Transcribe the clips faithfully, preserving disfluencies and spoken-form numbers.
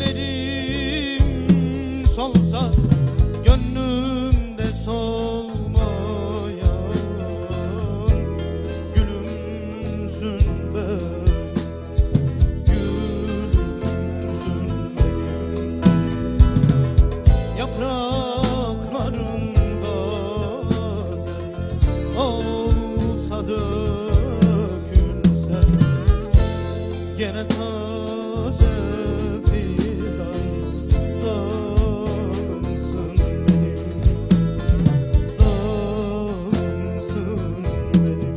Ellerim solsa gönlümde solmayan gülümsün ben, gülümsün benim. Yapraklarım bazen olsa dökülse gene taze fidan dalımsın benim, dalımsın benim.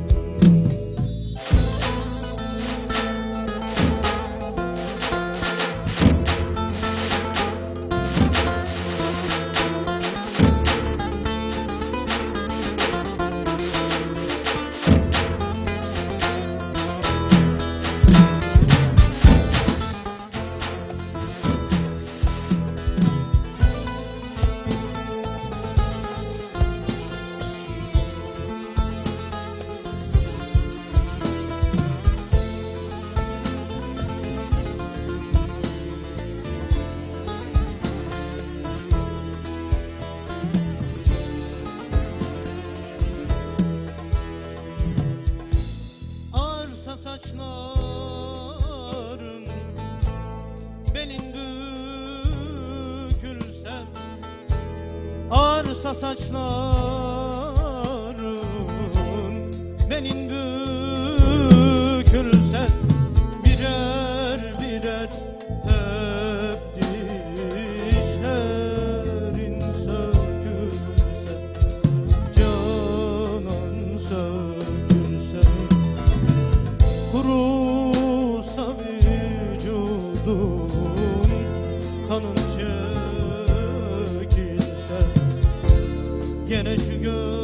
Saçların belin dökülse, arsa saçların belin dökülse, birer birer hep dişlerin sökülse, canan sökülse, kurusa vücudum, kanım çekilse, gene şu göz